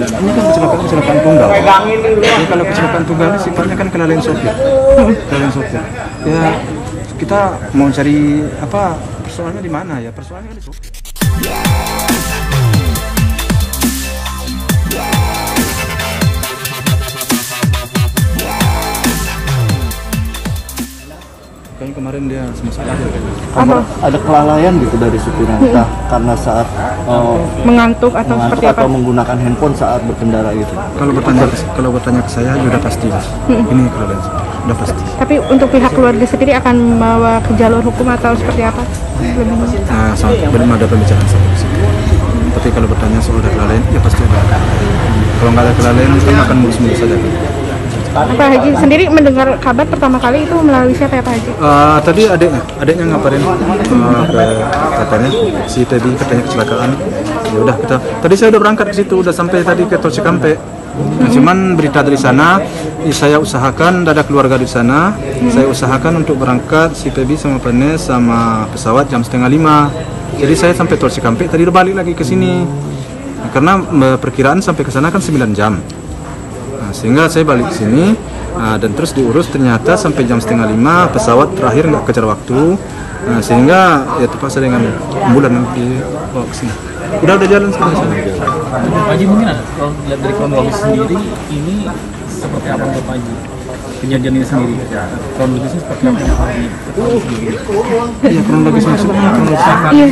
Ini kan kecelakaan tunggal. Jadi kalau kecelakaan tunggal ini sifatnya kan kelalaian sopir. Kelalaian sopir. Ya kita mau cari apa persoalannya di mana ya? Persoalannya kan di sopir. Kayaknya kemarin dia sama-sama ada kelalaian gitu dari supirnya, entah karena saat mengantuk atau seperti apa? Atau menggunakan handphone saat berkendara gitu. Kalau bertanya ke saya sudah pasti ini kelalaian sudah pasti. Tapi untuk pihak keluarga sendiri akan membawa ke jalur hukum atau seperti apa? Belum ada pembicaraan sampai di situ. Tapi kalau bertanya soal ada kelalaian, ya pasti ada. Kalau nggak ada kelalaian, kita akan mulus-mulus saja. Pak Haji sendiri mendengar kabar pertama kali itu melalui siapa ya Pak Haji? Tadi adiknya ngabarin katanya si Teddy katanya kecelakaan. Ya udah kita. Tadi saya udah berangkat ke situ, udah sampai tadi ke Tol Cikampek. Nah, cuman berita dari sana, saya usahakan ada keluarga di sana. Saya usahakan untuk berangkat si Teddy sama Penes sama pesawat jam 4:30. Jadi saya sampai Tol Cikampek tadi udah balik lagi ke sini. Nah, karena perkiraan sampai ke sana kan 9 jam. Sehingga saya balik ke sini dan terus diurus, ternyata sampai jam 4:30 pesawat terakhir nggak kejar waktu, sehingga ya terpaksa dengan ambulan dibawa ke sini. Udah jalan sekarang sana. Pak Haji, mungkin ada kalau lihat dari kronologis sendiri ini seperti apa untuk Pak Haji? Kejadian ini sendiri, kronologisnya seperti apa Pak Haji? Iya, kronologis maksudnya kronologis. Iya.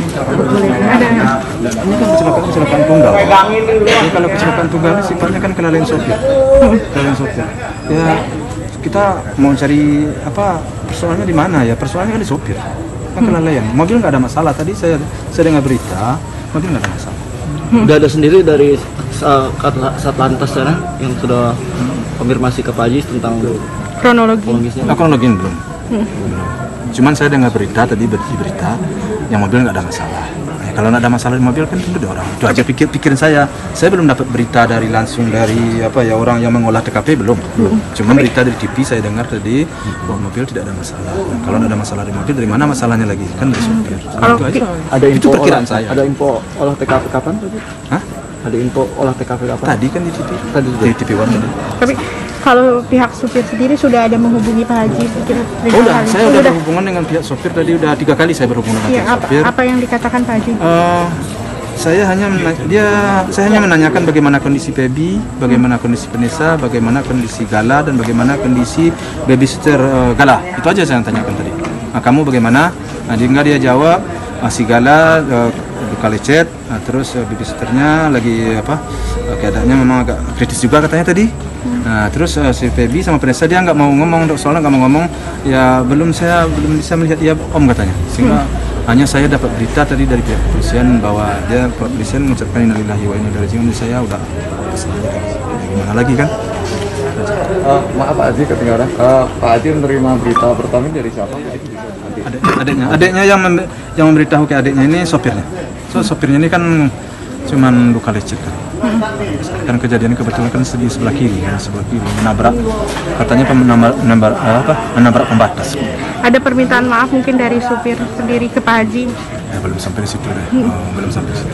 Ini kan kecelakaan tunggal. Jadi kalau kecelakaan tunggal ini sifatnya kan kelalaian sopir. Kelalaian sopir. Ya kita mau cari apa persoalannya di mana ya? Persoalannya kan di sopir. Kan kelalaian. Mobil nggak ada masalah. Tadi saya dengar berita, mobil nggak ada masalah. Udah ada sendiri dari Satlantas sana yang sudah konfirmasi ke Pak Haji tentang kronologisnya. Kronologi belum. Cuman saya dengar berita tadi berita yang mobil nggak ada masalah. Kalau nggak ada masalah di mobil kan tentu ada orang. Itu aja pikiran saya. Saya belum dapat berita langsung dari apa ya orang yang mengolah TKP belum. Cuma berita dari TV saya dengar tadi bahwa mobil tidak ada masalah. Nah, kalau nggak ada masalah di mobil, dari mana masalahnya lagi? Kan dari sopir. Itu aja. Ada info itu perkiraan saya. Ada info olah TKP kapan tadi? Hah? Ada info olah TKP kapan? Tadi kan di TV. Tadi di TV One tadi. Tapi kalau pihak supir sendiri sudah ada menghubungi Pak Haji? Saya udah berhubungan dengan pihak sopir tadi, udah 3 kali saya berhubungan dengan pihak sopir. Apa yang dikatakan Pak Haji? Saya hanya menanyakan bagaimana kondisi Baby, bagaimana kondisi Vanessa, bagaimana kondisi Gala, dan bagaimana kondisi babysitter Gala. Itu aja saya tanyakan tadi. Nah, kamu bagaimana? Nah, dia jawab si Gala luka lecet, terus babysitternya lagi keadaannya memang agak kritis juga katanya tadi. Nah, terus si Baby sama Vanessa dia nggak mau ngomong, soalnya nggak mau ngomong. Ya belum bisa melihat dia om katanya. Sehingga hanya saya dapat berita tadi dari pihak kepolisian bahwa kepolisian mengucapkan innalillahi wa inna ilaihi raji'un. Saya udah gimana lagi kan? Maaf Pak Haji ketinggalan. Pak Haji menerima berita pertama dari siapa? Adiknya yang memberitahu ke adiknya ini sopirnya. Sopirnya ini kan cuman luka lecet kan. Kan kejadian kebetulan kan di sebelah kiri menabrak, katanya menabrak pembatas. Ada permintaan maaf mungkin dari supir sendiri ke Pak Haji? Ya, belum sampai di situ deh. Belum sampai di situ.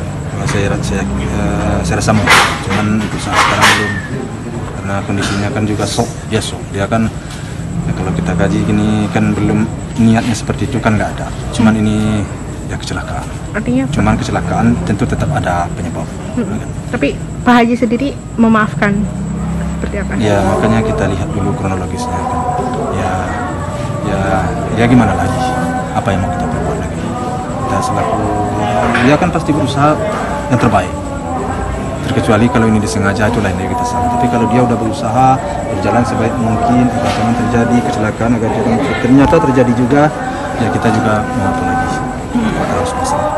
Saya rasa mau, cuman untuk saat sekarang belum. Karena kondisinya kan juga dia kan ya, kalau kita kaji gini kan belum niatnya seperti itu kan nggak ada. Cuman ini ya kecelakaan. Artinya cuman kecelakaan tentu tetap ada penyebab. Tapi Pak Haji sendiri memaafkan seperti apa? Ya makanya kita lihat dulu kronologisnya kan. Ya gimana lagi? Apa yang mau kita perbuat lagi? Kita selaku dia kan pasti berusaha yang terbaik. Terkecuali kalau ini disengaja, itu lain dari kita salah. Tapi kalau dia udah berusaha berjalan sebaik mungkin agar jangan terjadi kecelakaan, agar ternyata terjadi juga, ya kita juga mau apa lagi? Kita harus berusaha.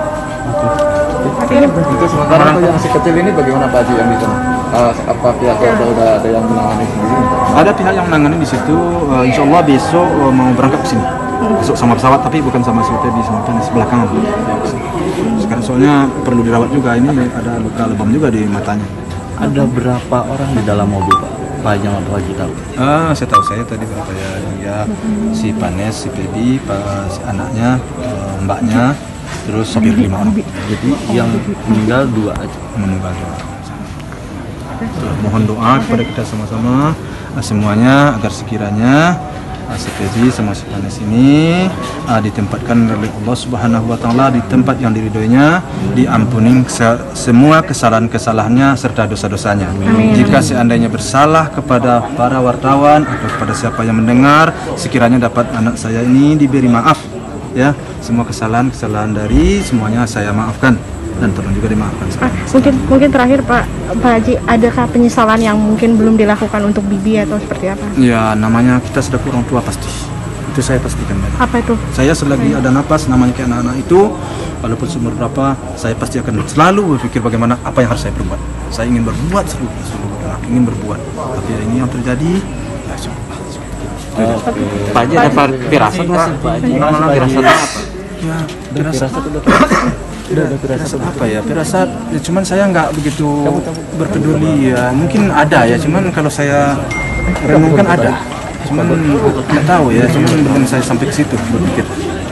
Itu sementara yang masih kecil ini bagaimana Pak Haji yang di sana? Apa pihak keluarga udah ada yang menangani sendiri? Ada pihak yang menangani di situ. Insya Allah besok mau berangkat ke sini. Besok sama pesawat, tapi bukan sama si Teddy, sama Vanessa belakang. Sekarang soalnya perlu dirawat juga, ini ada luka lebam juga di matanya. Ada berapa orang di dalam mobil Pak? Pak Haji sama Pak Haji tahu? Saya tahu tadi berapa ya, si Panes, si Teddy, si anaknya, mbaknya, terus sopir 5 orang. Jadi yang meninggal 2 aja. Meninggal 2. Mohon doa kepada kita sama-sama semuanya agar sekiranya si Feby sama si Panes ini ditempatkan oleh Allah Subhanahu wa taala di tempat yang diridhoinya, diampuni semua kesalahan-kesalahannya serta dosa-dosanya. Jika seandainya bersalah kepada para wartawan atau kepada siapa yang mendengar, sekiranya dapat anak saya ini diberi maaf ya. Semua kesalahan-kesalahan dari semuanya saya maafkan dan tolong juga dimaafkan. Mungkin terakhir Pak Haji, adakah penyesalan yang mungkin belum dilakukan untuk Bibi atau seperti apa? Ya, namanya kita sebagai orang tua pasti. Itu saya pastikan. Apa itu? Saya selagi ada napas, namanya kayak anak-anak itu, walaupun umur berapa, saya pasti akan selalu berpikir bagaimana apa yang harus saya perbuat. Saya ingin berbuat seluruh ingin berbuat. Tapi ini yang terjadi, ya coba. Pak Haji ada firasat nggak sih Pak Haji? Firasat apa? Ya, firasat apa ya? Firasat, ya, cuman saya nggak begitu berpeduli ya. Mungkin ada ya, cuman kalau saya renungkan ada. Cuman nggak tahu ya, cuman belum saya sampai ke situ berpikir.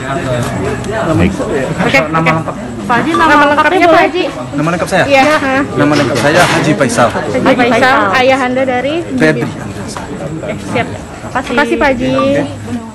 Oke. Pak Haji, nama lengkapnya Pak Haji? Nama lengkap saya? Iya. Nama lengkap saya Haji Faisal. Haji Faisal, ayah Anda dari Febri. Siap. Terima kasih Pak Haji.